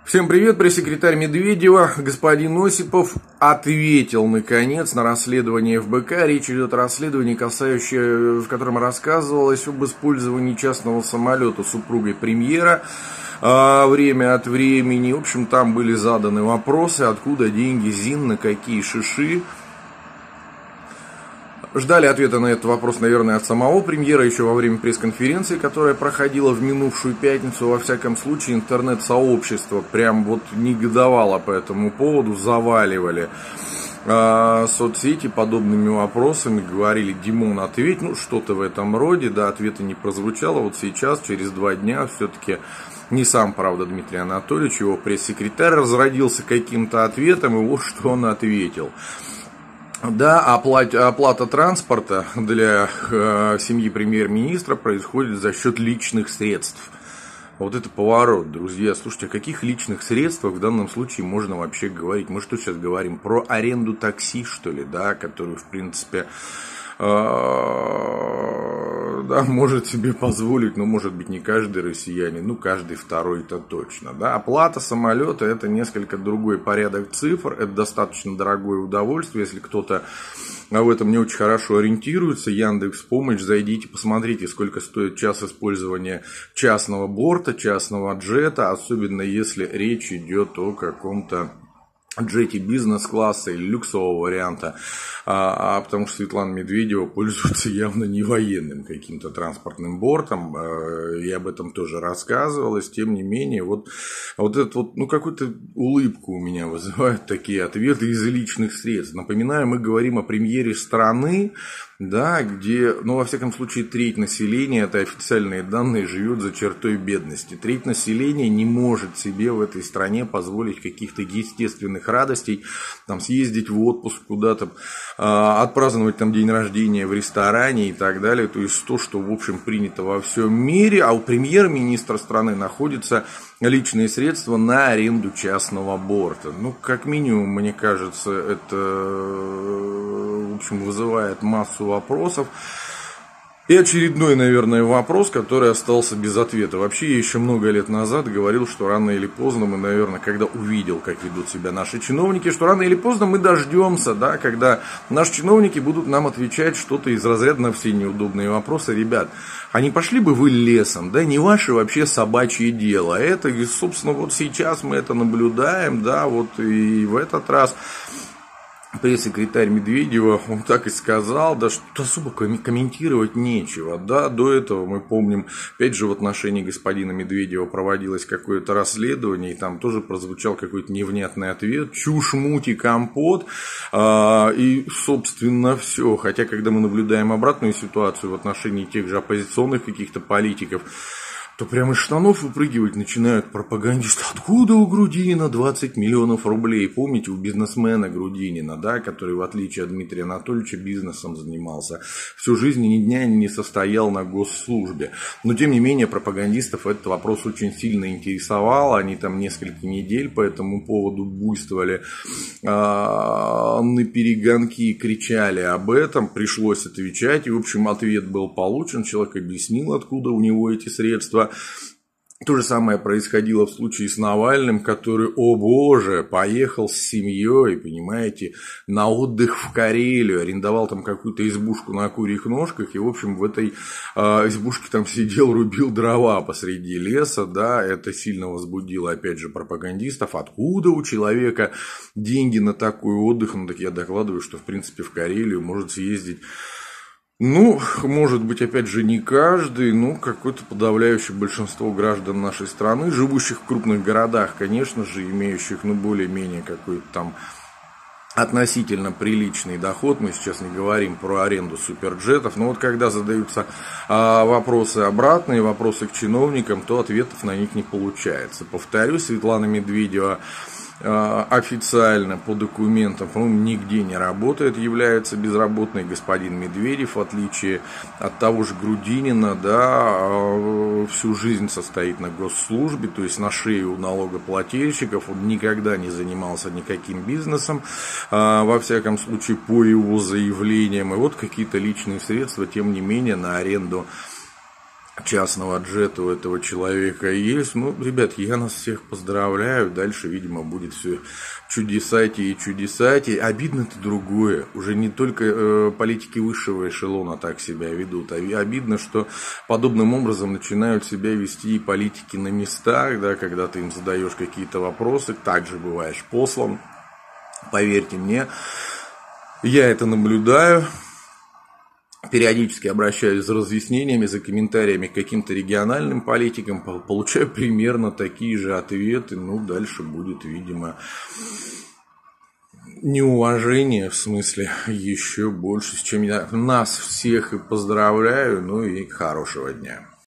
Всем привет, пресс-секретарь Медведева, господин Осипов ответил, наконец, на расследование ФБК. Речь идет о расследовании, в котором рассказывалось об использовании частного самолета супругой премьера время от времени. В общем, там были заданы вопросы, откуда деньги ЗИН, на какие шиши. Ждали ответа на этот вопрос, наверное, от самого премьера еще во время пресс-конференции, которая проходила в минувшую пятницу. Во всяком случае, интернет-сообщество прям вот негодовало по этому поводу, заваливали соцсети подобными вопросами, говорили: Димон, ответь, ну что-то в этом роде, да, ответа не прозвучало. Вот сейчас, через 2 дня, все-таки не сам, правда, Дмитрий Анатольевич, его пресс-секретарь разродился каким-то ответом, и вот что он ответил. Да, оплата транспорта для семьи премьер-министра происходит за счет личных средств. Вот это поворот, друзья. Слушайте, о каких личных средствах в данном случае можно вообще говорить? Мы что сейчас говорим? Про аренду такси, что ли, да, которую, в принципе, да, может себе позволить, но, может быть, не каждый россиянин, ну, каждый второй-то точно, да. Оплата самолета — это несколько другой порядок цифр, это достаточно дорогое удовольствие. Если кто-то в этом не очень хорошо ориентируется, Яндекс.Помощь, зайдите, посмотрите, сколько стоит час использования частного борта, частного джета, особенно если речь идет о каком-то джете бизнес-класса или люксового варианта, потому что Светлана Медведева пользуется явно не военным каким-то транспортным бортом, и об этом тоже рассказывалось. Тем не менее, вот это вот, ну, какую-то улыбку у меня вызывают такие ответы из личных средств. Напоминаю, мы говорим о премьере страны, да, где, ну, во всяком случае, треть населения, это официальные данные, живет за чертой бедности. Треть населения не может себе в этой стране позволить каких-то естественных радостей, там, съездить в отпуск куда-то, отпраздновать там день рождения в ресторане и так далее. То есть то, что, в общем, принято во всем мире. А у премьер-министра страны находятся личные средства на аренду частного борта. Ну, как минимум, мне кажется, это, в общем, вызывает массу вопросов. И очередной, наверное, вопрос, который остался без ответа. Вообще, я еще много лет назад говорил, что рано или поздно мы, наверное, когда увидел, как ведут себя наши чиновники, что рано или поздно мы дождемся, да, когда наши чиновники будут нам отвечать что-то из разряда на все неудобные вопросы. Ребят, а не пошли бы вы лесом, да, не ваше вообще собачье дело. Это, собственно, вот сейчас мы это наблюдаем, да, вот и в этот раз пресс-секретарь Медведева, он так и сказал, да, что особо комментировать нечего. Да, до этого мы помним, опять же, в отношении господина Медведева проводилось какое-то расследование, и там тоже прозвучал какой-то невнятный ответ: чушь, муть и компот, и, собственно, все. Хотя, когда мы наблюдаем обратную ситуацию в отношении тех же оппозиционных каких-то политиков, то прямо из штанов выпрыгивать начинают пропагандисты. Откуда у Грудинина 20 миллионов рублей? Помните, у бизнесмена Грудинина, да, который, в отличие от Дмитрия Анатольевича, бизнесом занимался. Всю жизнь ни дня не состоял на госслужбе. Но, тем не менее, пропагандистов этот вопрос очень сильно интересовал. Они там несколько недель по этому поводу буйствовали на перегонки и кричали об этом. Пришлось отвечать. И, в общем, ответ был получен. Человек объяснил, откуда у него эти средства. То же самое происходило в случае с Навальным, который, о боже, поехал с семьей, понимаете, на отдых в Карелию, арендовал там какую-то избушку на курьих ножках, и, в общем, в этой избушке там сидел, рубил дрова посреди леса, да, это сильно возбудило, опять же, пропагандистов. Откуда у человека деньги на такой отдых? Ну, так я докладываю, что, в принципе, в Карелию может съездить, ну, может быть, опять же, не каждый, но какое-то подавляющее большинство граждан нашей страны, живущих в крупных городах, конечно же, имеющих, ну, более-менее какой-то там относительно приличный доход. Мы сейчас не говорим про аренду суперджетов, но вот когда задаются вопросы обратные, вопросы к чиновникам, то ответов на них не получается. Повторюсь, Светлана Медведева официально по документам, по-моему, нигде не работает, является безработной. Господин Медведев, в отличие от того же Грудинина, да, всю жизнь состоит на госслужбе, то есть на шее у налогоплательщиков. Он никогда не занимался никаким бизнесом, во всяком случае, по его заявлениям. И вот какие-то личные средства, тем не менее, на аренду частного джета у этого человека есть. Ну, ребят, я нас всех поздравляю. Дальше, видимо, будет все чудесатей и чудесатей. Обидно-то другое. Уже не только политики высшего эшелона так себя ведут. Обидно, что подобным образом начинают себя вести и политики на местах, да, когда ты им задаешь какие-то вопросы. Также бываешь послан. Поверьте мне, я это наблюдаю. Периодически обращаюсь за разъяснениями, за комментариями к каким-то региональным политикам, получаю примерно такие же ответы. Ну, дальше будет, видимо, неуважение, в смысле, еще больше, с чем я нас всех и поздравляю. Ну и хорошего дня.